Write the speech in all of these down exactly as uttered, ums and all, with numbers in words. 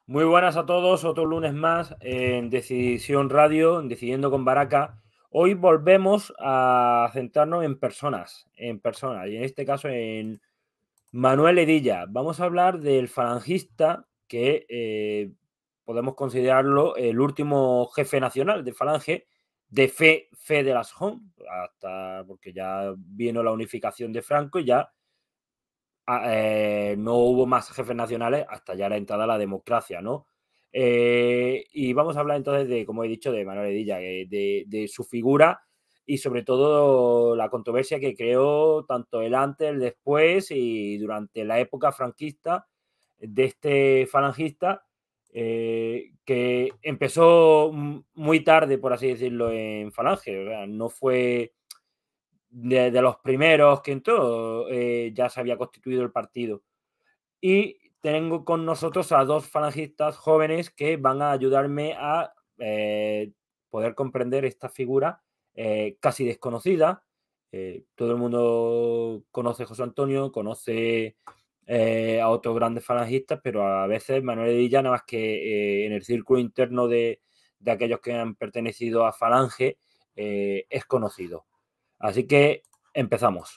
Muy buenas a todos, otro lunes más en Decisión Radio, en Decidiendo con Baraca. Hoy volvemos a centrarnos en personas, en personas, y en este caso en Manuel Hedilla. Vamos a hablar del falangista que eh, podemos considerarlo el último jefe nacional de Falange, de fe, fe de las Jón, hasta porque ya vino la unificación de Franco y ya eh, no hubo más jefes nacionales hasta ya la entrada a la democracia, ¿no? Eh, y vamos a hablar entonces de, como he dicho, de Manuel Hedilla, de, de su figura y sobre todo la controversia que creó tanto el antes, el después y durante la época franquista de este falangista eh, que empezó muy tarde, por así decirlo, en Falange. O sea, no fue de, de los primeros que entró, eh, ya se había constituido el partido. Y tengo con nosotros a dos falangistas jóvenes que van a ayudarme a eh, poder comprender esta figura eh, casi desconocida. Eh, todo el mundo conoce a José Antonio, conoce eh, a otros grandes falangistas, pero a veces Manuel Hedilla, nada más que eh, en el círculo interno de, de aquellos que han pertenecido a Falange, eh, es conocido. Así que empezamos.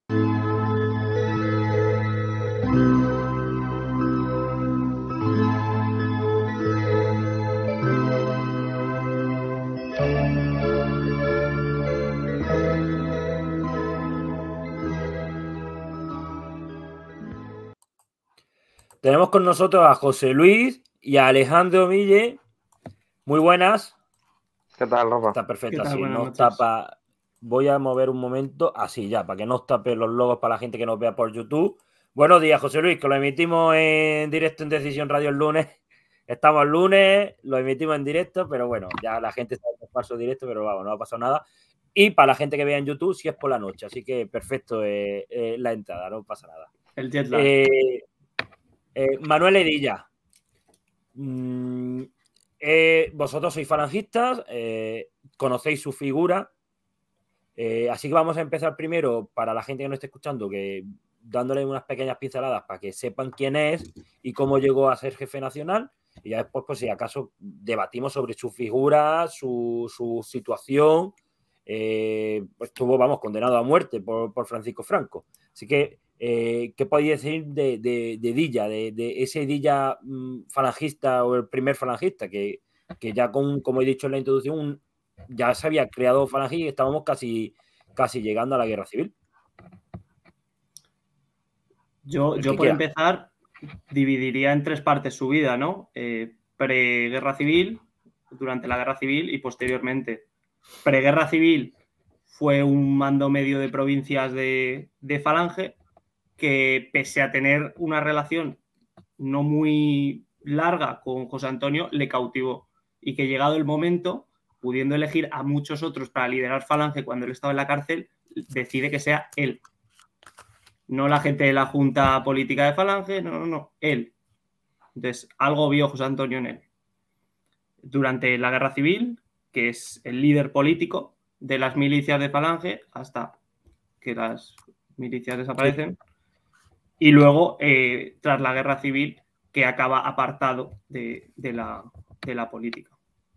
Tenemos con nosotros a José Luis y a Alejandro Mille. Muy buenas. ¿Qué tal, Rafa? Está perfecto, tal? así Buenas nos noches. tapa. Voy a mover un momento así ya, para que no os tape los logos para la gente que nos vea por YouTube. Buenos días, José Luis, que lo emitimos en directo en Decisión Radio el lunes. Estamos el lunes, lo emitimos en directo, pero bueno, ya la gente sabe que es falso directo, pero vamos, no ha pasado nada. Y para la gente que vea en YouTube, si es por la noche, así que perfecto eh, eh, la entrada, no pasa nada. El jet lag. Eh, eh, Manuel Hedilla. Mm, eh, vosotros sois falangistas, eh, conocéis su figura, eh, así que vamos a empezar primero para la gente que no esté escuchando, que dándole unas pequeñas pinceladas para que sepan quién es y cómo llegó a ser jefe nacional, y ya después, pues si acaso, debatimos sobre su figura, su, su situación. Eh, pues estuvo, vamos, condenado a muerte por, por Francisco Franco. Así que eh, ¿qué podéis decir de, de, de Hedilla, de, de, ese Hedilla mmm, falangista o el primer falangista, que, que ya con, como he dicho en la introducción, un, ya se había creado Falange y estábamos casi, casi llegando a la guerra civil? Yo, yo por quiera. empezar, dividiría en tres partes su vida, ¿no? Eh, Pre-guerra civil, durante la guerra civil y posteriormente. Pre-guerra civil fue un mando medio de provincias de, de Falange que, pese a tener una relación no muy larga con José Antonio, le cautivó. Y que llegado el momento, pudiendo elegir a muchos otros para liderar Falange cuando él estaba en la cárcel, decide que sea él. No la gente de la Junta Política de Falange, no, no, no, él. Entonces, algo vio José Antonio en él. Durante la Guerra Civil, que es el líder político de las milicias de Falange, hasta que las milicias desaparecen. Sí. Y luego, eh, tras la Guerra Civil, que acaba apartado de, de, la, de la política.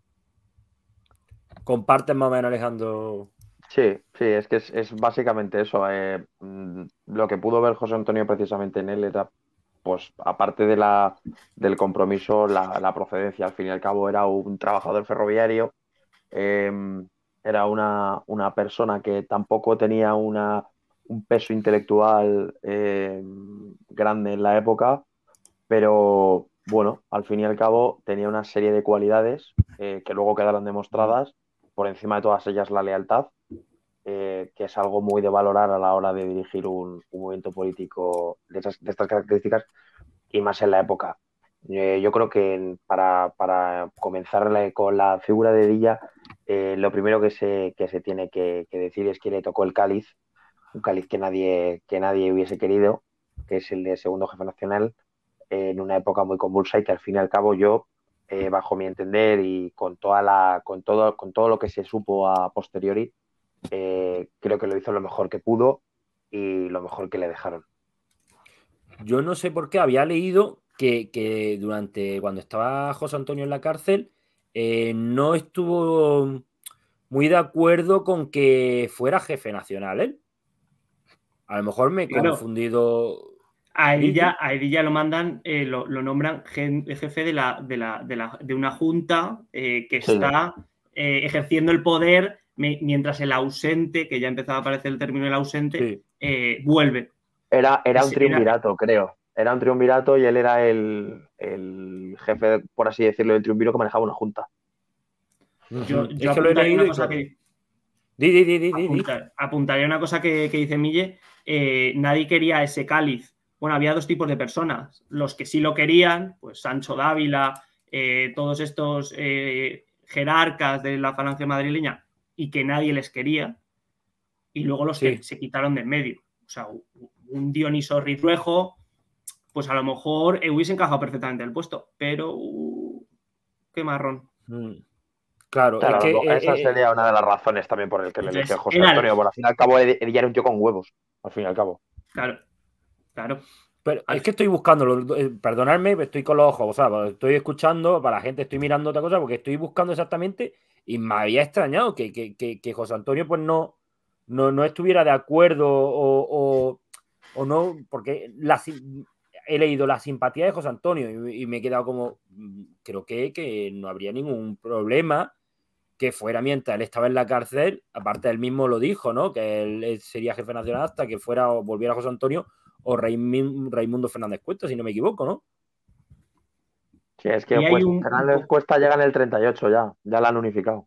¿Comparten más o menos, Alejandro? Sí, sí, es que es, es básicamente eso. Eh, lo que pudo ver José Antonio precisamente en él era, pues, aparte de la, del compromiso, la, la procedencia. Al fin y al cabo era un trabajador ferroviario, eh, era una, una persona que tampoco tenía una, un peso intelectual eh, grande en la época, pero bueno, al fin y al cabo tenía una serie de cualidades eh, que luego quedaron demostradas. Por encima de todas ellas la lealtad, eh, que es algo muy de valorar a la hora de dirigir un, un movimiento político de, esas, de estas características y más en la época. Eh, yo creo que para, para comenzar con la figura de Hedilla, eh, lo primero que se, que se tiene que, que decir es que le tocó el cáliz, un cáliz que nadie, que nadie hubiese querido, que es el de segundo jefe nacional, eh, en una época muy convulsa y que al fin y al cabo yo, eh, bajo mi entender y con, toda la, con, todo, con todo lo que se supo a posteriori, eh, creo que lo hizo lo mejor que pudo y lo mejor que le dejaron. Yo no sé por qué había leído que, que durante cuando estaba José Antonio en la cárcel eh, no estuvo muy de acuerdo con que fuera jefe nacional él. A lo mejor me he Claro. confundido. A Sí, Edilla, sí. a Edilla lo mandan, eh, lo, lo nombran gen- jefe de, la, de, la, de, la, de una junta eh, que Sí. está eh, ejerciendo el poder me- mientras el ausente, que ya empezaba a aparecer el término el ausente, Sí. eh, vuelve. Era, era un Ese- triunvirato, creo. Era un triunvirato y él era el, el jefe, por así decirlo, del triunviro que manejaba una junta. Yo, Ujú. yo Es que lo he apuntaría leído una y cosa claro. que, Di, di, di, di, di, di. apuntar- apuntaría una cosa que, que dice Mille. Eh, nadie quería ese cáliz. Bueno, había dos tipos de personas. Los que sí lo querían, pues Sancho Dávila, eh, todos estos eh, jerarcas de la falange madrileña, y que nadie les quería. Y luego los Sí. que se quitaron de en medio. O sea, un Dioniso Ridruejo, pues a lo mejor eh, hubiese encajado perfectamente el puesto, pero uh, qué marrón. Mm. Claro, es Claro, que lo- eh, esa eh, sería una de las razones también por el que le Entonces, eligió José era el- Antonio. Bueno, al fin y al cabo, Ed- Edilla era un tío con huevos. Al fin y al cabo. Claro, claro. pero Al es que estoy buscando, eh, perdonadme, estoy con los ojos, o sea, estoy escuchando, para la gente estoy mirando otra cosa, porque estoy buscando exactamente y me había extrañado que, que, que, que José Antonio pues no, no, no estuviera de acuerdo o, o, o no, porque la, sim- he leído la simpatía de José Antonio y, y me he quedado como, mm, creo que, que no habría ningún problema que fuera mientras él estaba en la cárcel, aparte él mismo lo dijo, ¿no? Que él, él sería jefe nacional hasta que fuera o volviera José Antonio o Raimund, Raimundo Fernández Cuesta, si no me equivoco, ¿no? Sí, es que Ahí hay pues un- Fernández Cuesta llega en el treinta y ocho ya. Ya la han unificado.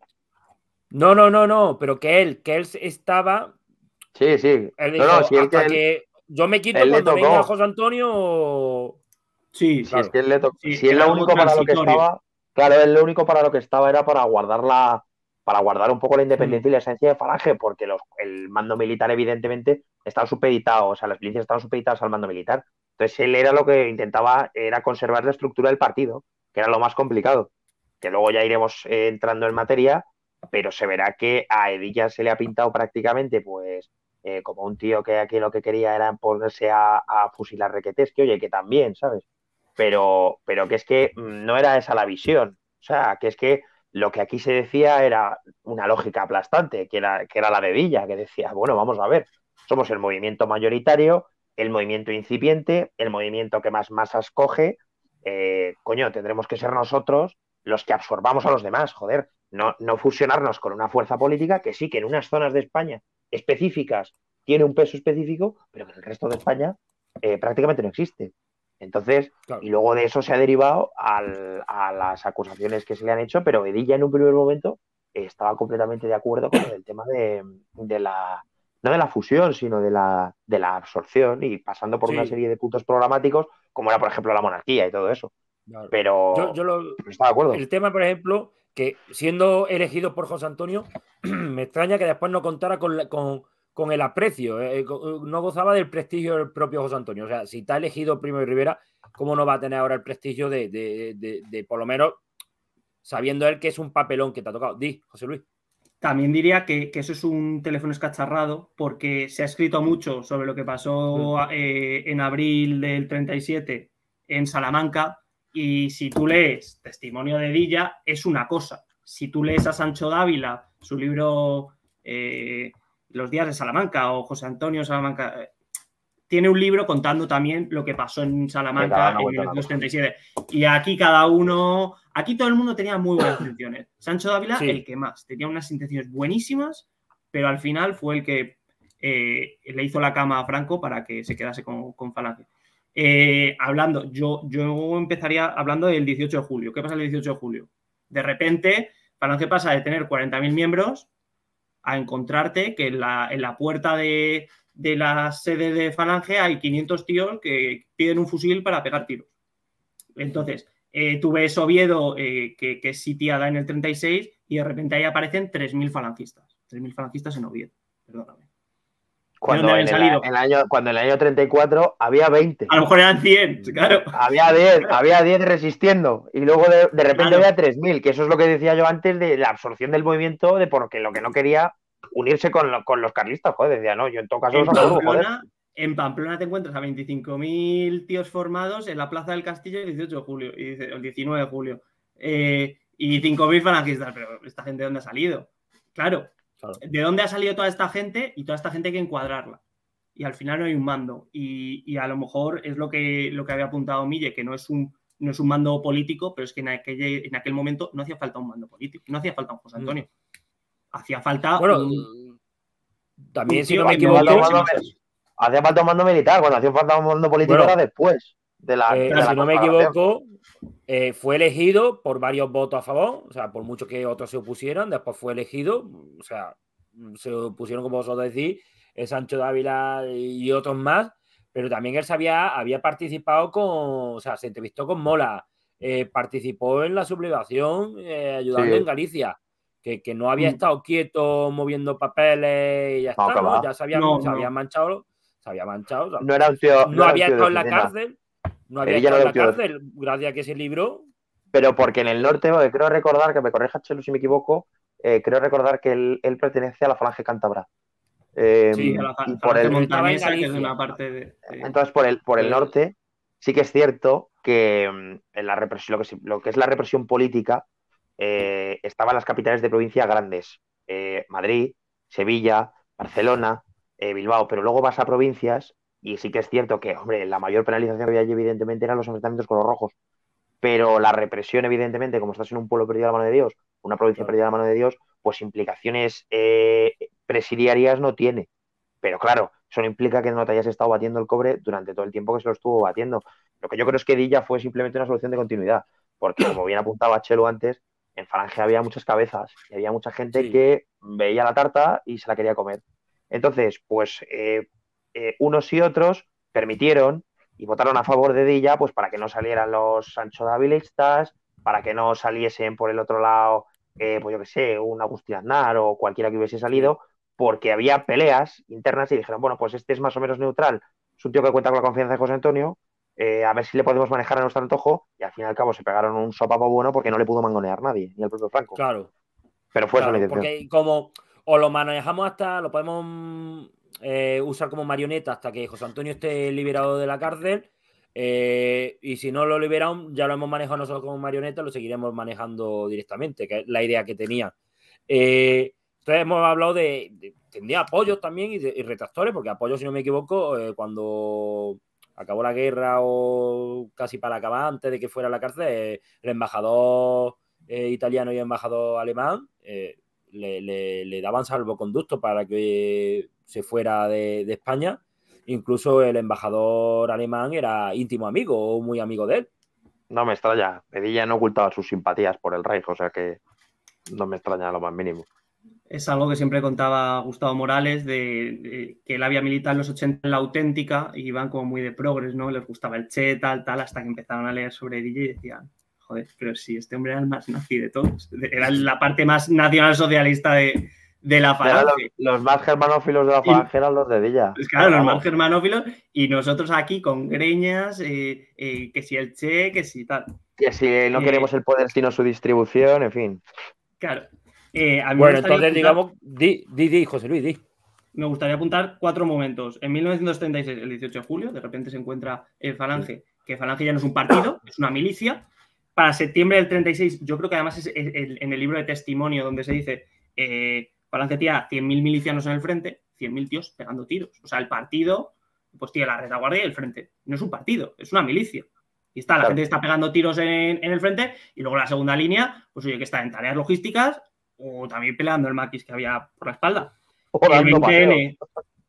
No, no, no, no, pero que él, que él estaba, Sí, sí. él No, no, dijo, si él que hasta él, que yo me quito él le cuando venga tocó. José Antonio. Sí, Si es Claro. que él le tocó. sí, Si él era lo como único para lo que transitorio. estaba. Claro, él lo único para lo que estaba era para guardar la. Para guardar un poco la independencia Mm. y la esencia de Falange, porque los, el mando militar, evidentemente, estaba supeditado, o sea, las milicias estaban supeditadas al mando militar. Entonces, él era lo que intentaba, era conservar la estructura del partido, que era lo más complicado. Que luego ya iremos eh, entrando en materia, pero se verá que a Edilla se le ha pintado prácticamente, pues, eh, como un tío que aquí lo que quería era ponerse a, a fusilar requetés, que oye, que también, ¿sabes? Pero, pero que es que no era esa la visión. O sea, que es que lo que aquí se decía era una lógica aplastante, que era, que era la de Villa, que decía, bueno, vamos a ver, somos el movimiento mayoritario, el movimiento incipiente, el movimiento que más masas coge, eh, coño, tendremos que ser nosotros los que absorbamos a los demás, joder, no, no fusionarnos con una fuerza política que sí, que en unas zonas de España específicas tiene un peso específico, pero que en el resto de España eh, prácticamente no existe. Entonces, Claro. y luego de eso se ha derivado al, a las acusaciones que se le han hecho, pero Edilla en un primer momento eh, estaba completamente de acuerdo con el tema de, de la, no de la fusión, sino de la, de la absorción y pasando por Sí. una serie de puntos programáticos, como era, por ejemplo, la monarquía y todo eso. Claro. Pero Yo, yo lo, estaba de acuerdo. el tema, por ejemplo, que siendo elegido por José Antonio, me extraña que después no contara con, la, con, con el aprecio, eh, con, no gozaba del prestigio del propio José Antonio. O sea, si está elegido Primo de Rivera, ¿cómo no va a tener ahora el prestigio de, de, de, de, por lo menos, sabiendo él que es un papelón que te ha tocado? Di, José Luis. También diría que, que eso es un teléfono escacharrado, porque se ha escrito mucho sobre lo que pasó mm. eh, en abril del treinta y siete en Salamanca, y si tú lees Testimonio de Edilla, es una cosa. Si tú lees a Sancho Dávila, su libro eh, Los días de Salamanca, o José Antonio Salamanca, eh, tiene un libro contando también lo que pasó en Salamanca en mil novecientos treinta y siete. Y aquí cada uno... Aquí todo el mundo tenía muy buenas intenciones. Sancho Dávila, sí. el que más. Tenía unas intenciones buenísimas, pero al final fue el que eh, le hizo la cama a Franco para que se quedase con, con Falange. Eh, hablando, yo, yo empezaría hablando del dieciocho de julio. ¿Qué pasa el dieciocho de julio? De repente, Falange pasa de tener cuarenta mil miembros a encontrarte que en la, en la puerta de, de la sede de Falange hay quinientos tíos que piden un fusil para pegar tiros. Entonces, eh, tú ves Oviedo, eh, que, que es sitiada en el treinta y seis, y de repente ahí aparecen tres mil falangistas. tres mil falangistas en Oviedo, perdóname. Cuando en, el, en el año, cuando en el año treinta y cuatro había veinte. A lo mejor eran cien, claro. Había diez, había diez resistiendo. Y luego de, de repente claro. había tres mil, que eso es lo que decía yo antes de la absorción del movimiento, de porque lo que no quería unirse con, lo, con los carlistas, joder, decía, no, yo en todo caso en los acuerdo, Pamplona, joder. en Pamplona te encuentras a veinticinco mil tíos formados en la Plaza del Castillo el dieciocho de julio, y dice, el diecinueve de julio, eh, y cinco mil falangistas, pero ¿esta gente de dónde ha salido? Claro, claro, ¿de dónde ha salido toda esta gente? Y toda esta gente hay que encuadrarla. Y al final no hay un mando. Y, y a lo mejor es lo que, lo que había apuntado Mille, que no es un, no es un mando político, pero es que en aquel, en aquel momento no hacía falta un mando político, no hacía falta un José Antonio. Mm. Hacía falta bueno, un... También, un si no me equivoco... Hacía falta un mando militar, cuando hacía falta un mando político bueno, era después de la. Eh, de la si no me equivoco, eh, fue elegido por varios votos a favor, o sea, por mucho que otros se opusieran, después fue elegido, o sea, se opusieron, como vosotros decís, Sancho Dávila y otros más, pero también él sabía, había participado con, o sea, se entrevistó con Mola, eh, participó en la sublevación, eh, ayudando sí. en Galicia. Que, que no había estado quieto moviendo papeles y ya no, está, ¿no? Ya se había, no, se había no. manchado, se había manchado. O sea, no era un tío. No, no había tío estado en la cárcel, no había estado en la cárcel, de... gracias a que se libró. Pero porque en el norte, creo recordar, que me corrija Chelo si me equivoco, eh, creo recordar que él, él pertenece a la Falange Cántabra. Eh, sí, a la y por el montañesa, que es una parte de. de... Entonces, por el, por el norte, sí que es cierto que en la represión, lo que, lo que es la represión política. Eh, estaban las capitales de provincia grandes, eh, Madrid, Sevilla, Barcelona, eh, Bilbao, pero luego vas a provincias y sí que es cierto que, hombre, la mayor penalización que había allí evidentemente eran los enfrentamientos con los rojos, pero la represión evidentemente, como estás en un pueblo perdido a la mano de Dios, una provincia claro. perdida a la mano de Dios, pues implicaciones eh, presidiarias no tiene, pero claro, eso no implica que no te hayas estado batiendo el cobre durante todo el tiempo que se lo estuvo batiendo. Lo que yo creo es que Dilla fue simplemente una solución de continuidad, porque como bien apuntaba Chelo antes, en Falange había muchas cabezas y había mucha gente sí. que veía la tarta y se la quería comer. Entonces, pues eh, eh, unos y otros permitieron y votaron a favor de Dilla, pues para que no salieran los Sancho Davilistas, para que no saliesen por el otro lado, eh, pues yo qué sé, un Agustín Aznar o cualquiera que hubiese salido, sí. porque había peleas internas y dijeron, bueno, pues este es más o menos neutral, es un tío que cuenta con la confianza de José Antonio, Eh, a ver si le podemos manejar a nuestro antojo, y al fin y al cabo se pegaron un sopapo bueno porque no le pudo mangonear nadie, ni el propio Franco. Claro. Pero fue claro, su intención. Porque como o lo manejamos hasta, lo podemos eh, usar como marioneta hasta que José Antonio esté liberado de la cárcel, eh, y si no lo liberaron, ya lo hemos manejado nosotros como marioneta, lo seguiremos manejando directamente, que es la idea que tenía. Eh, entonces hemos hablado de, de tendría apoyos también y, de, y retractores, porque apoyos, si no me equivoco, eh, cuando acabó la guerra o casi para acabar, antes de que fuera a la cárcel, eh, el embajador eh, italiano y el embajador alemán eh, le, le, le daban salvoconducto para que se fuera de, de España. Incluso el embajador alemán era íntimo amigo o muy amigo de él. No me extraña. Pedilla no ocultaba sus simpatías por el Reich, o sea que no me extraña lo más mínimo. Es algo que siempre contaba Gustavo Morales, de, de que él había militado en los ochenta en La Auténtica y iban como muy de progres, ¿no? Les gustaba el Che, tal, tal, hasta que empezaron a leer sobre Dilla y decían, joder, pero si este hombre era el más nazi de todos, era la parte más nacionalsocialista de, de la Falange. Los, los más germanófilos de la Falange eran los de Dilla. Pues claro, los más germanófilos, y nosotros aquí con greñas, eh, eh, que si el Che, que si tal. Que si no eh, queremos el poder sino su distribución, en fin. Claro. Eh, a mí bueno, me entonces apuntar, digamos, di, di, di, José Luis, di. Me gustaría apuntar cuatro momentos. En mil novecientos treinta y seis, el dieciocho de julio, de repente se encuentra el Falange, que Falange ya no es un partido, es una milicia. Para septiembre del treinta y seis, yo creo que además es en el libro de testimonio donde se dice eh, Falange tía cien mil milicianos en el frente, cien mil tíos pegando tiros. O sea, el partido, pues tiene la retaguardia y el frente. No es un partido, es una milicia. Y está, la claro. gente está pegando tiros en, en el frente, y luego la segunda línea, pues oye, que está en tareas logísticas, o también peleando el maquis que había por la espalda. O el veinte ene,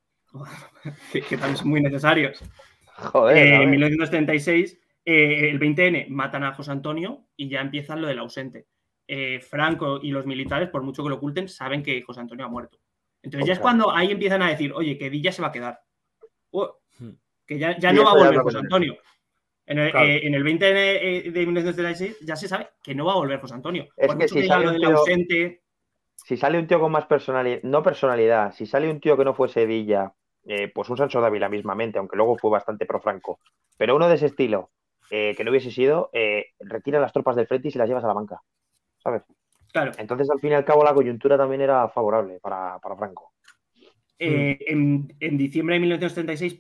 que, que también son muy necesarios. Joder, eh, en mil novecientos treinta y seis, eh, el veinte ene matan a José Antonio y ya empiezan lo del ausente. Eh, Franco y los militares, por mucho que lo oculten, saben que José Antonio ha muerto. Entonces okay. ya es cuando ahí empiezan a decir, oye, que Dilla se va a quedar. Oh, que ya, ya no va a volver José Antonio. En el, claro. eh, en el veinte ene de mil novecientos treinta y seis ya se sabe que no va a volver José Antonio. Es por que mucho si que sale lo del ausente... Si sale un tío con más personalidad, no personalidad, si sale un tío que no fuese Dilla, eh, pues un Sancho Dávila mismamente, aunque luego fue bastante pro Franco, pero uno de ese estilo, eh, que no hubiese sido, eh, retira las tropas del frente y se las llevas a la banca, ¿sabes? Claro. Entonces, al fin y al cabo, la coyuntura también era favorable para, para Franco. Eh, en, en diciembre de mil novecientos treinta y seis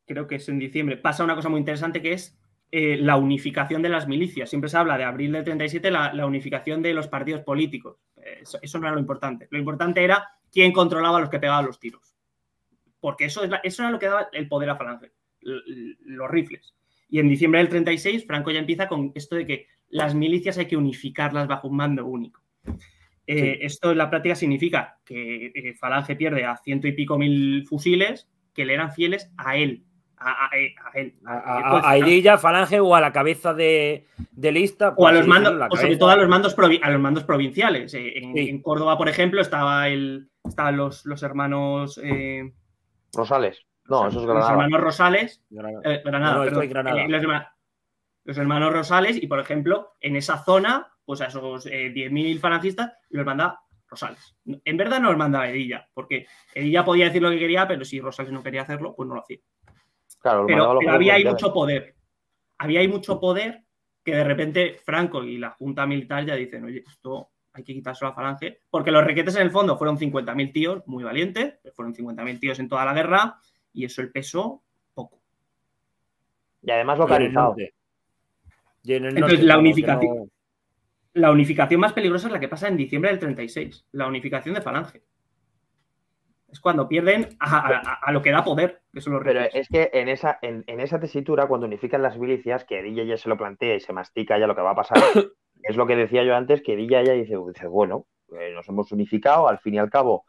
creo que es en diciembre, pasa una cosa muy interesante que es eh, la unificación de las milicias. Siempre se habla de abril del treinta y siete, la, la unificación de los partidos políticos. Eso, eso no era lo importante. Lo importante era quién controlaba a los que pegaban los tiros. Porque eso, es la, eso era lo que daba el poder a Falange, los rifles. Y en diciembre del treinta y seis, Franco ya empieza con esto de que las milicias hay que unificarlas bajo un mando único. Eh, sí. Esto en la práctica significa que eh, Falange pierde a ciento y pico mil fusiles que le eran fieles a él. A, a, a él. A, a, a Hedilla, Falange o a la cabeza de, de lista. O a los mandos, o sobre todo a los mandos, provi a los mandos provinciales. Eh, en, sí. en Córdoba, por ejemplo, estaba el, estaban los, los hermanos eh, Rosales. No, o sea, eso es Granada. Los hermanos Rosales. Granada, eh, Granada, no, no, perdón, Granada. Eh, los, los hermanos Rosales, y por ejemplo, en esa zona, pues a esos eh, diez mil falangistas los mandaba Rosales. En verdad no los mandaba Hedilla, porque Hedilla podía decir lo que quería, pero si Rosales no quería hacerlo, pues no lo hacía. Claro, pero, pero había ahí mucho poder. Había ahí mucho poder que de repente Franco y la Junta Militar ya dicen, oye, esto hay que quitárselo a Falange, porque los requetes en el fondo fueron cincuenta mil tíos, muy valientes, fueron cincuenta mil tíos en toda la guerra, y eso el peso, poco. Y además localizado. Y en el norte, entonces, la unificación, no... la unificación más peligrosa es la que pasa en diciembre del treinta y seis, la unificación de Falange. Es cuando pierden a, a, a lo que da poder, que son los Pero reyes. es que en esa, en, en esa tesitura, cuando unifican las milicias, que Hedilla ya se lo plantea y se mastica ya lo que va a pasar, es lo que decía yo antes, que Hedilla ya dice, dice bueno, eh, nos hemos unificado, al fin y al cabo,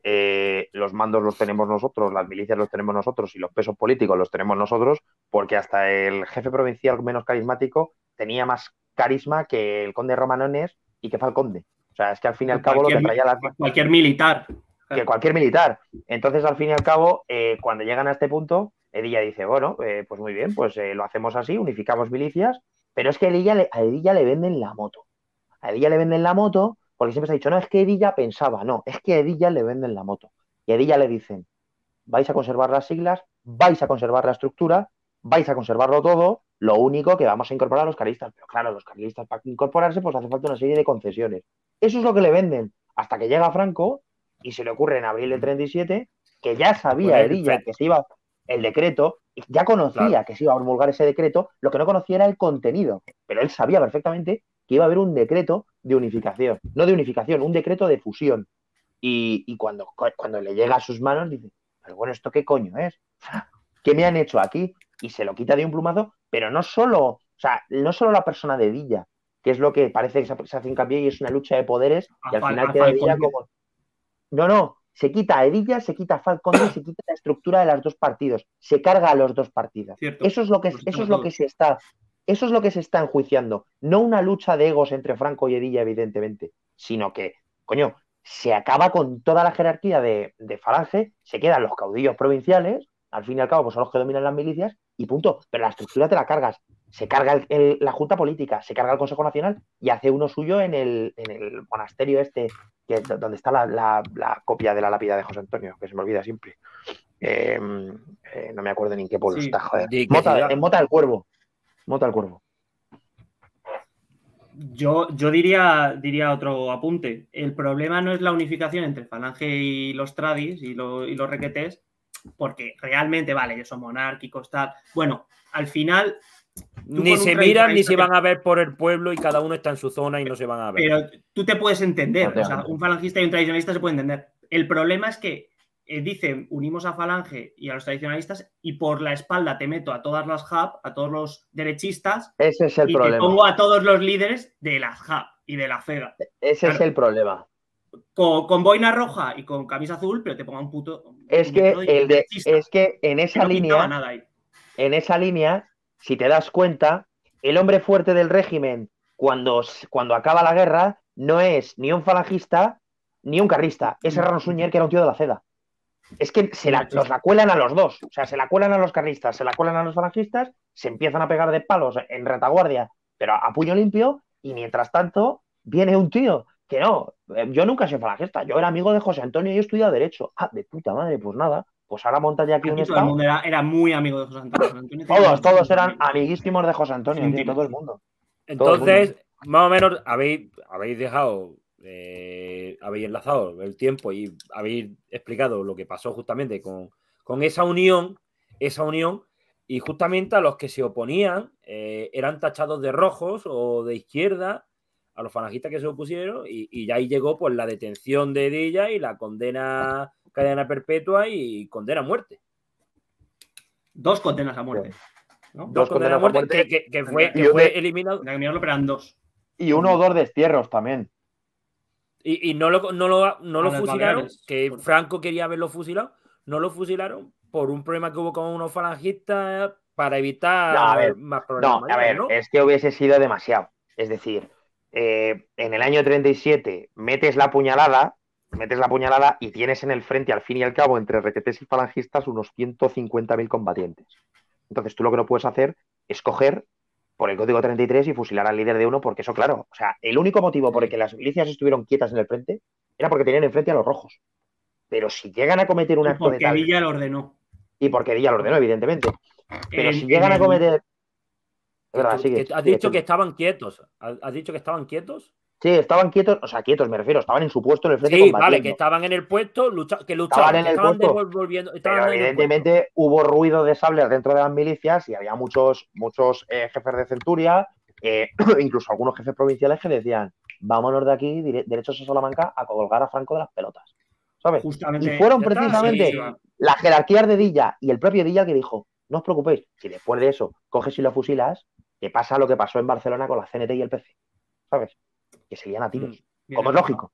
eh, los mandos los tenemos nosotros, las milicias los tenemos nosotros y los pesos políticos los tenemos nosotros, porque hasta el jefe provincial menos carismático tenía más carisma que el conde Romanones y que Falconde. O sea, es que al fin y al cabo cualquier, lo que traía las... Cualquier militar. Que cualquier militar. Entonces, al fin y al cabo, eh, cuando llegan a este punto, Hedilla dice, bueno, eh, pues muy bien, pues eh, lo hacemos así, unificamos milicias, pero es que a Hedilla, le, a Hedilla le venden la moto. A Hedilla le venden la moto porque siempre se ha dicho, no, es que Hedilla pensaba, no, es que a Hedilla le venden la moto. Y a Hedilla le dicen, vais a conservar las siglas, vais a conservar la estructura, vais a conservarlo todo, lo único que vamos a incorporar a los carlistas. Pero claro, los carlistas para incorporarse, pues hace falta una serie de concesiones. Eso es lo que le venden, hasta que llega Franco y se le ocurre en abril del treinta y siete, que ya sabía pues Hedilla que se iba el decreto, ya conocía claro. que se iba a promulgar ese decreto, lo que no conocía era el contenido, pero él sabía perfectamente que iba a haber un decreto de unificación, no de unificación, un decreto de fusión. Y, y cuando, cuando le llega a sus manos dice, pero bueno, ¿esto qué coño es? ¿Qué me han hecho aquí? Y se lo quita de un plumazo, pero no solo, o sea, no solo la persona de Hedilla, que es lo que parece que se hace hincapié y es una lucha de poderes, y al final queda Hedilla como... No, no, se quita a Hedilla, se quita a Falconde y se quita la estructura de los dos partidos. Se carga a los dos partidos. Cierto. Eso es lo que, eso es lo que se está, eso es lo que se está enjuiciando. No una lucha de egos entre Franco y Hedilla, evidentemente, sino que, coño, se acaba con toda la jerarquía de, de Falange, se quedan los caudillos provinciales, al fin y al cabo pues son los que dominan las milicias, y punto. Pero la estructura te la cargas. Se carga el, el, la Junta Política, se carga el Consejo Nacional y hace uno suyo en el, en el monasterio este, que es donde está la, la, la copia de la lápida de José Antonio, que se me olvida siempre. Eh, eh, no me acuerdo ni en qué pueblo sí. está, joder. Mota, en Mota del Cuervo. Mota del Cuervo. Yo, yo diría, diría otro apunte. El problema no es la unificación entre Falange y los tradis y, lo, y los requetés, porque realmente, vale, ellos son monárquicos, tal. Bueno, al final... Ni se miran ni se van a ver por el pueblo y cada uno está en su zona y no se van a ver. Pero tú te puedes entender, o sea, un falangista y un tradicionalista se pueden entender. El problema es que eh, dicen, unimos a Falange y a los tradicionalistas y por la espalda te meto a todas las H A P, a todos los derechistas. Ese es el y problema. te pongo a todos los líderes de las H A P y de la FEGA. Ese claro, es el problema. Con, con boina roja y con camisa azul, pero te pongo un puto... Es, un que, el de, es que en esa que no línea... Nada ahí. En esa línea... Si te das cuenta, el hombre fuerte del régimen cuando, cuando acaba la guerra no es ni un falangista ni un carlista, es Serrano Suñer, que era un tío de la Ceda. Es que se la, los la cuelan a los dos, o sea, se la cuelan a los carlistas, se la cuelan a los falangistas, se empiezan a pegar de palos en retaguardia, pero a puño limpio, y mientras tanto viene un tío que no, yo nunca soy falangista, yo era amigo de José Antonio y he estudiado Derecho. Ah, de puta madre, pues nada. Pues ahora monta ya aquí, aquí un todo estado. El mundo era, era muy amigo de José Antonio. José Antonio todos, todos eran amiguísimos de José Antonio, tío, todo el mundo. Entonces, el mundo. más o menos, habéis, habéis dejado, eh, habéis enlazado el tiempo y habéis explicado lo que pasó justamente con, con esa unión, esa unión y justamente a los que se oponían eh, eran tachados de rojos o de izquierda, a los falangistas que se opusieron, y, y ya ahí llegó pues la detención de Edilla y la condena cadena perpetua y condena a muerte. Dos condenas a muerte. ¿no? Dos, dos condenas a muerte, a muerte que, que, que fue, que fue eliminado. De mirarlo, pero eran dos. Y uno o dos destierros también. Y, y no lo, no lo, no lo fusilaron, que Franco quería haberlo fusilado, no lo fusilaron por un problema que hubo con unos falangistas para evitar no, a ver, más problemas. No, mayores, a ver, ¿no? Es que hubiese sido demasiado. Es decir, eh, en el año treinta y siete metes la puñalada, metes la puñalada y tienes en el frente, al fin y al cabo, entre requetés y falangistas, unos ciento cincuenta mil combatientes. Entonces tú lo que no puedes hacer es coger por el código treinta y tres y fusilar al líder de uno, porque eso, claro, o sea, el único motivo por el que las milicias estuvieron quietas en el frente era porque tenían enfrente a los rojos. Pero si llegan a cometer un acto de tal... Porque Villa lo ordenó. Y porque Villa lo ordenó, evidentemente. Pero en, si llegan a cometer... Es verdad, sigue, has dicho sigue, que estaban quietos. ¿Has dicho que estaban quietos? Sí, estaban quietos, o sea, quietos me refiero, estaban en su puesto en el frente. Sí, vale, que estaban en el puesto, lucha, que luchaban, estaban en que el estaban puesto, devolviendo. Estaban pero evidentemente hubo ruido de sables dentro de las milicias y había muchos, muchos eh, jefes de centuria, eh, incluso algunos jefes provinciales que decían, vámonos de aquí, derechos a Salamanca, a colgar a Franco de las pelotas. ¿Sabes? Justamente, y fueron precisamente sí, sí. la jerarquía de Dilla y el propio Dilla que dijo, no os preocupéis, si después de eso coges y lo fusilas, te pasa lo que pasó en Barcelona con la C N T y el P C. ¿Sabes? Que seguían a tiros. Mm, como es lógico.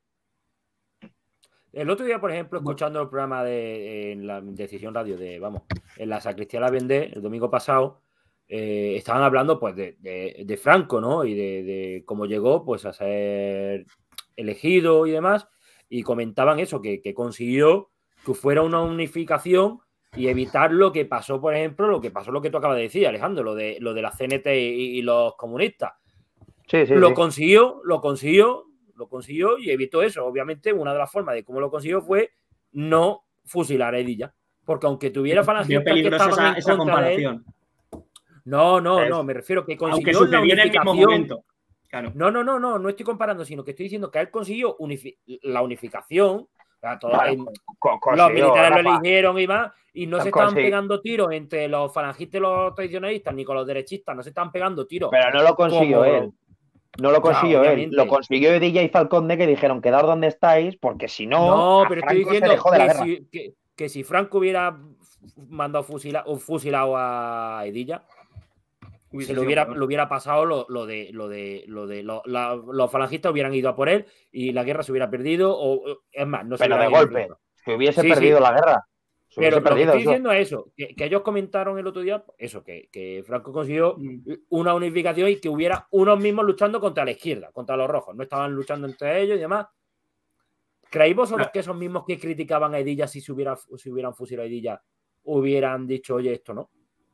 El otro día, por ejemplo, escuchando el programa de en la Decisión Radio de, vamos, en la Sacristía La Vendée, el domingo pasado, eh, estaban hablando pues de, de, de Franco, ¿no? Y de, de cómo llegó pues a ser elegido y demás, y comentaban eso, que, que consiguió que fuera una unificación y evitar lo que pasó, por ejemplo, lo que pasó, lo que tú acabas de decir, Alejandro, lo de, lo de la C N T y, y los comunistas. Sí, sí, lo sí. consiguió, lo consiguió, lo consiguió y evitó eso. Obviamente, una de las formas de cómo lo consiguió fue no fusilar a Edilla. Porque aunque tuviera falangistas que estaban esa, en esa contra de él, no, no, es, no, me refiero que consiguió aunque la unificación. En el mismo momento. Claro. No, no, no, no, no estoy comparando, sino que estoy diciendo que él consiguió unifi la unificación. Todo, claro, en, con, los militares Rafa. Lo eligieron y más, y no se estaban consiguió. pegando tiros entre los falangistas y los tradicionalistas, ni con los derechistas, no se estaban pegando tiros. Pero no lo consiguió como... él. No lo consiguió ya, él, lo consiguió Edilla y Falconde, que dijeron quedaos donde estáis, porque si no, no pero Franco estoy diciendo se dejó de la que, guerra. Si, que, que si Franco hubiera mandado fusilar, o fusilado a Edilla, se lo hubiera, lo hubiera pasado lo, lo de lo de lo de lo, la, los falangistas hubieran ido a por él y la guerra se hubiera perdido, o es más, no se pero de golpe, que hubiese sí, perdido sí. la guerra. Pero perdido, lo que estoy eso. diciendo es eso, que, que ellos comentaron el otro día, eso, que, que Franco consiguió mm. una unificación y que hubiera unos mismos luchando contra la izquierda, contra los rojos, no estaban luchando entre ellos y demás. ¿Creéis vosotros no. que esos mismos que criticaban a Edilla si, se hubiera, si hubieran fusilado a Edilla hubieran dicho, oye, esto no?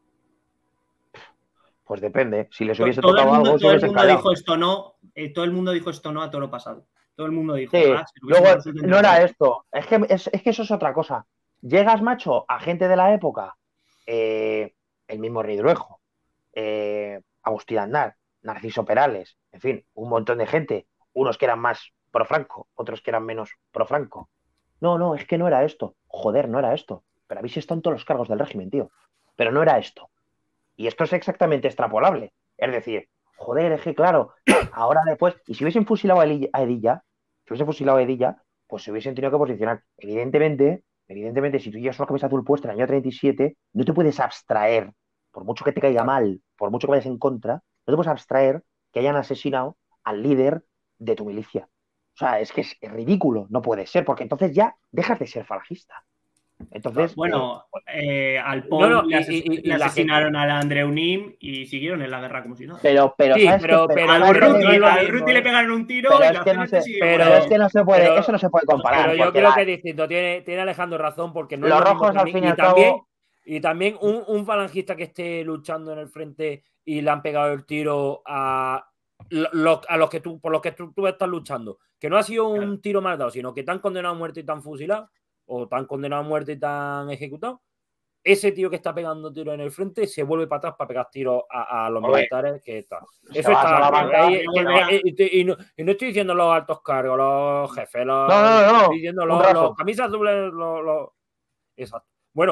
Pues depende, si les hubiese todo tocado el mundo, algo, todo el mundo dijo esto no, eh, todo el mundo dijo esto no a todo lo pasado. Todo el mundo dijo, sí. ah, si luego no era esto, es que, es, es que eso es otra cosa. Llegas, macho, a gente de la época, eh, el mismo Ridruejo, eh, Agustín Aznar, Narciso Perales, en fin, un montón de gente, unos que eran más pro Franco, otros que eran menos pro Franco. No, no, es que no era esto, joder, no era esto, pero habéis estado en todos los cargos del régimen, tío, pero no era esto. Y esto es exactamente extrapolable, es decir, joder, es que claro, ahora después, y si hubiesen fusilado a Edilla, si hubiesen fusilado a Edilla, pues se hubiesen tenido que posicionar. Evidentemente, evidentemente, si tú llevas una camisa azul puesta en el año treinta y siete, no te puedes abstraer, por mucho que te caiga mal, por mucho que vayas en contra, no te puedes abstraer que hayan asesinado al líder de tu milicia. O sea, es que es ridículo, no puede ser, porque entonces ya dejas de ser falangista. Entonces, bueno, eh, al Pol no, no, le, ases y, y, le asesinaron al Andreu Nim y siguieron en la guerra como si no. Pero, pero, sí, pero, que, pero, pero al Ruti, no al Ruti le pegaron un tiro pero y es la que no se, pero, pero es que no se puede, pero, eso no se puede comparar. Pero yo creo la, que es distinto, tiene, tiene Alejandro razón, porque no los es rojos al fin y al cabo. También, y también un, un falangista que esté luchando en el frente y le han pegado el tiro a los, a los que tú, por los que tú, tú estás luchando, que no ha sido un claro. tiro mal dado, sino que te han condenado a muerte y te han fusilado, o te han condenado a muerte y te han ejecutado. Ese tío que está pegando tiros en el frente se vuelve para atrás para pegar tiros a, a los Oye, militares que están. Eso está. Ahí, y, y, y, no, y no estoy diciendo los altos cargos, los jefes, los, no, no, no. Estoy diciendo los, los camisas dobles, los, los... Exacto. Bueno,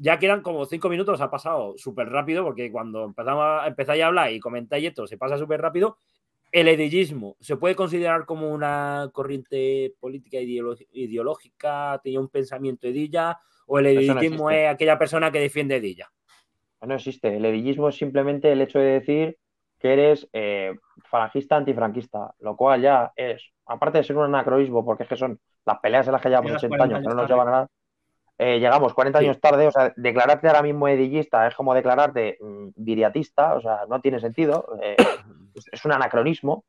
ya quedan como cinco minutos, ha pasado súper rápido, porque cuando empezamos a, empezáis a hablar y comentáis esto, se pasa súper rápido. El edillismo, ¿se puede considerar como una corriente política ideológica? ¿Tenía un pensamiento edilla? ¿O el edillismo no es aquella persona que defiende edilla? No existe. El edillismo es simplemente el hecho de decir que eres eh, falangista antifranquista, lo cual ya es, aparte de ser un anacronismo, porque es que son las peleas en las que llevamos ochenta años, que no nos llevan a nada. Eh, llegamos cuarenta sí. años tarde, o sea, declararte ahora mismo edillista es como declararte mmm, viriatista, o sea, no tiene sentido, eh, es, es un anacronismo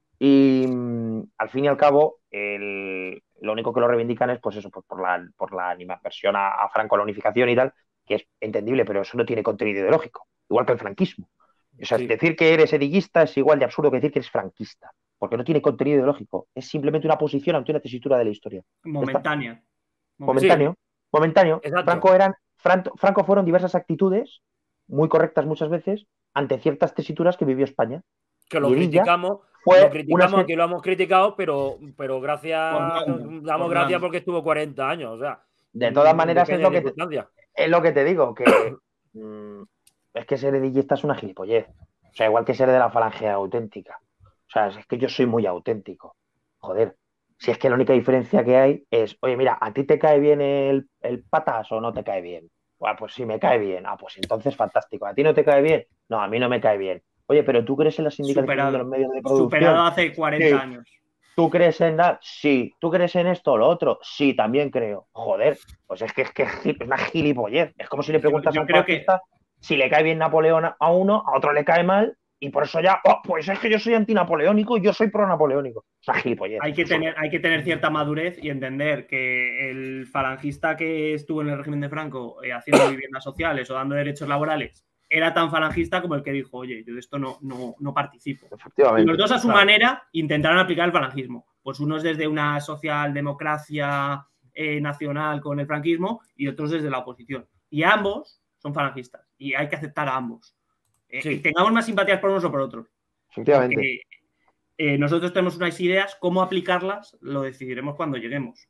y mmm, al fin y al cabo el, lo único que lo reivindican es pues eso, pues por la, por la animadversión a, a Franco, la unificación y tal, que es entendible, pero eso no tiene contenido ideológico, igual que el franquismo. O sea, sí. decir que eres edillista es igual de absurdo que decir que eres franquista, porque no tiene contenido ideológico, es simplemente una posición ante una tesitura de la historia. Momentánea. Momentáneo. Sí. Momentáneo. Franco, eran, Franco, Franco fueron diversas actitudes, muy correctas muchas veces, ante ciertas tesituras que vivió España. Que lo y criticamos, fue lo criticamos, una... aquí lo hemos criticado, pero, pero gracias, por, damos por gracias porque estuvo cuarenta años. O sea, de todas maneras, es lo, que te, es lo que te digo, que mmm, es que ser edillista es una gilipollez. O sea, igual que ser de la falange auténtica. O sea, es que yo soy muy auténtico. Joder. Si es que la única diferencia que hay es, oye, mira, ¿a ti te cae bien el, el patas o no te cae bien? Bueno, pues si me cae bien, ah, pues entonces fantástico. ¿A ti no te cae bien? No, a mí no me cae bien. Oye, pero ¿tú crees en la sindicación de los medios de producción? Superado hace cuarenta sí. años. ¿Tú crees en nada? Sí. ¿Tú crees en esto o lo otro? Sí, también creo. Joder, pues es que es, que es una gilipollez. Es como si le preguntas yo, yo a un fascista que... si le cae bien Napoleón a uno, a otro le cae mal. Y por eso ya, oh, pues es que yo soy antinapoleónico y yo soy pro-napoleónico. O sea, gilipollez. Hay que, tener, hay que tener cierta madurez y entender que el falangista que estuvo en el régimen de Franco eh, haciendo viviendas sociales o dando derechos laborales era tan falangista como el que dijo, oye, yo de esto no, no, no participo. Efectivamente. Y los dos a su claro. manera intentaron aplicar el falangismo. Pues unos desde una socialdemocracia eh, nacional con el franquismo y otros desde la oposición. Y ambos son falangistas y hay que aceptar a ambos. Eh, sí. Y tengamos más simpatías por unos o por otros. Efectivamente. Porque, eh, nosotros tenemos unas ideas, cómo aplicarlas lo decidiremos cuando lleguemos.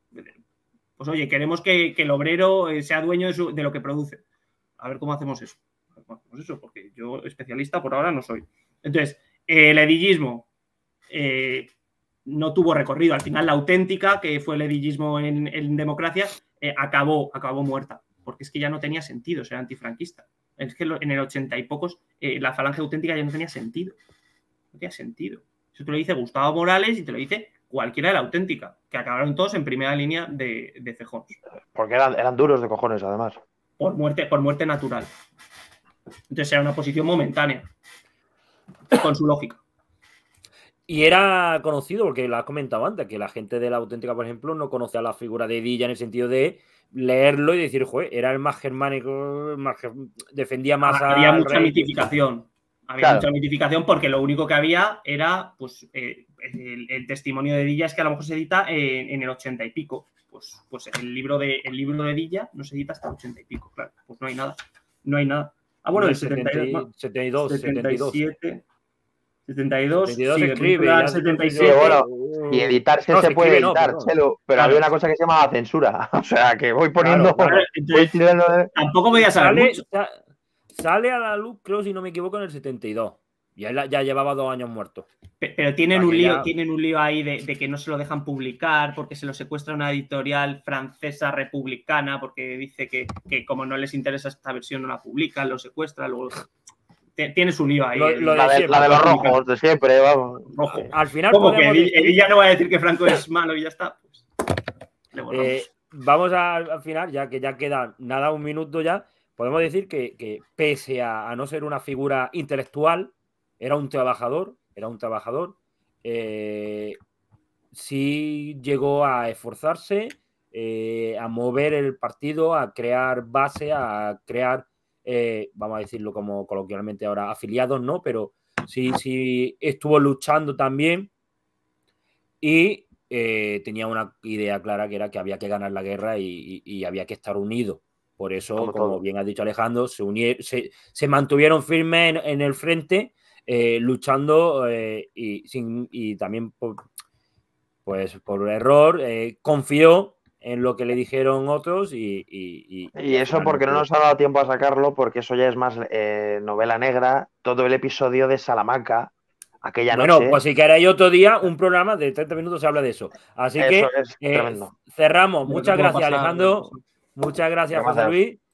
Pues oye, queremos que, que el obrero sea dueño de, su, de lo que produce. A ver cómo hacemos eso. ¿Cómo hacemos eso? Porque yo especialista por ahora no soy. Entonces, eh, el edillismo eh, no tuvo recorrido. Al final, la auténtica, que fue el edillismo en, en democracia, eh, acabó, acabó muerta. Porque es que ya no tenía sentido ser antifranquista. Es que en el ochenta y pocos eh, la falange auténtica ya no tenía sentido. No tenía sentido. Eso te lo dice Gustavo Morales y te lo dice cualquiera de la auténtica, que acabaron todos en primera línea de, de cejón. Porque eran, eran duros de cojones, además. Por muerte, por muerte natural. Entonces era una posición momentánea. Con su lógica. Y era conocido, porque lo has comentado antes, que la gente de la auténtica, por ejemplo, no conocía la figura de Edilla en el sentido de leerlo y decir, joder, era el más germánico, más, defendía más ah, a... Había mucha rey. mitificación. Había claro. mucha mitificación porque lo único que había era, pues, eh, el, el testimonio de Edilla es que a lo mejor se edita en, en el ochenta y pico. Pues, pues el libro de el libro de Edilla no se edita hasta el ochenta y pico, claro. Pues no hay nada. No hay nada. Ah, bueno, el setenta y dos, setenta y dos, setenta y siete... setenta y dos, setenta y dos sí, escribe, ya setenta y siete. Sí, bueno, y editarse no, se, se puede escribe, editar, no, Chelo, pero claro. Había una cosa que se llamaba censura. O sea, que voy poniendo... Claro, claro. Entonces, voy de... Tampoco voy a saber mucho. Sale a la luz, creo, si no me equivoco, en el setenta y dos. Ya, ya llevaba dos años muerto. Pero tienen un lío, ya... tienen un lío ahí de, de que no se lo dejan publicar porque se lo secuestra una editorial francesa republicana porque dice que, que como no les interesa esta versión no la publican, lo secuestra, luego... Tiene su lío ahí. Lo, lo la, de, siempre, la de los rojos, de siempre, vamos. Rojo. Al final como que decir... ella no va a decir que Franco es malo y ya está. Pues, eh, vamos a, al final, ya que ya queda nada, un minuto ya, podemos decir que, que pese a, a no ser una figura intelectual, era un trabajador, era un trabajador, eh, sí llegó a esforzarse, eh, a mover el partido, a crear base, a crear... Eh, vamos a decirlo como coloquialmente ahora, afiliados, ¿no? Pero sí, sí estuvo luchando también y eh, tenía una idea clara que era que había que ganar la guerra y, y, y había que estar unidos. Por eso, como, como bien ha dicho Alejandro, se, unieron, se, se mantuvieron firmes en, en el frente, eh, luchando eh, y, sin, y también por, pues, por error, eh, confió en lo que le dijeron otros y... Y, y, y eso porque no nos ha dado tiempo a sacarlo, porque eso ya es más eh, novela negra, todo el episodio de Salamanca, aquella bueno, noche... pues si queréis otro día, un programa de treinta minutos se habla de eso. Así eso que es eh, tremendo. cerramos. Muchas gracias, pasar, Alejandro. Muchas gracias, José Luis.